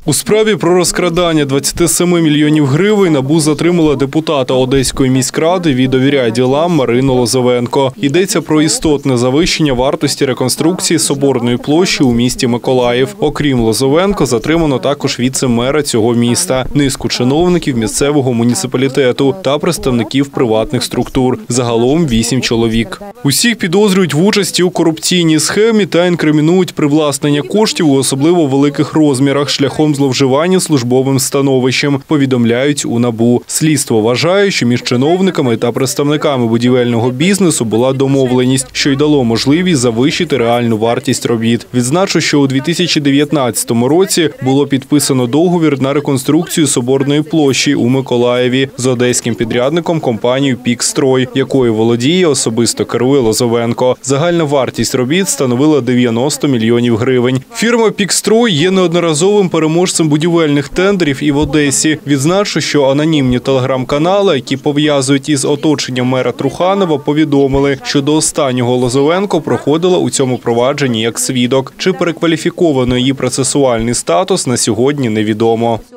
У справі про розкрадання 27 мільйонів гривень НАБУ затримала депутата Одеської міськради від «Довіряй ділам» Марину Лозовенко. Йдеться про істотне завищення вартості реконструкції Соборної площі у місті Миколаїв. Окрім Лозовенко, затримано також віце-мера цього міста, низку чиновників місцевого муніципалітету та представників приватних структур. Загалом 8 чоловік. Усіх підозрюють в участі у корупційній схемі та інкримінують привласнення коштів у особливо великих розмірах шляхом зловживання службовим становищем, повідомляють у НАБУ. Слідство вважає, що між чиновниками та представниками будівельного бізнесу була домовленість, що й дало можливість завищити реальну вартість робіт. Відзначу, що у 2019 році було підписано договір на реконструкцію Соборної площі у Миколаєві з одеським підрядником компанією «Пікстрой», якою володіє особисто керує Лозовенко. Загальна вартість робіт становила 90 мільйонів гривень. Фірма «Пікстрой» є неодноразовим переможцем будівельних тендерів і в Одесі. Відзначу, що анонімні телеграм-канали, які пов'язують із оточенням мера Труханова, повідомили, що до останнього Лозовенко проходила у цьому провадженні як свідок. Чи перекваліфіковано її процесуальний статус, на сьогодні невідомо.